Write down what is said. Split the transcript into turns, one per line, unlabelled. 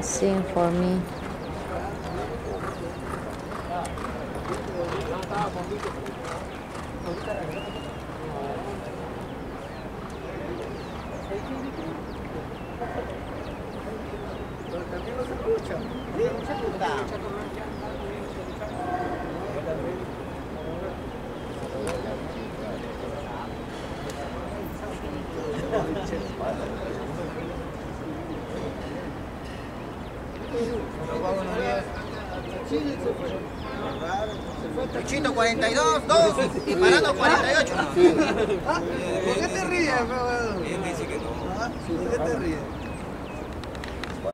Sing for me.
También no se escucha. No se escucha. Luchito 42, 2 y parando 48. ¿Por qué te ríes, ¿Por qué te ríes?